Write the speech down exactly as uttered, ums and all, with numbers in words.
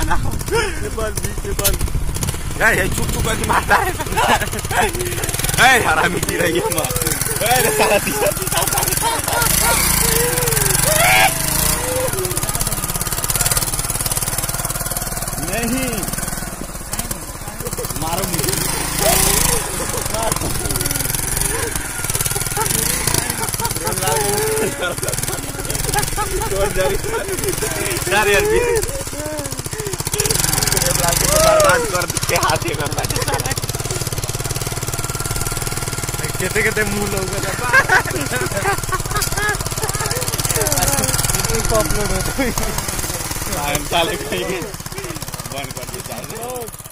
ना नेपाल बीच नेपाल यार ये चुप चुप करके मारता है ए हरामी की रही है मां ए सारा तीसरा नहीं मारो मुझे यार यार बर्बाद कर के हाथे करता कहते कहते मुंह लोग अपलोड होते बंद कर दिया।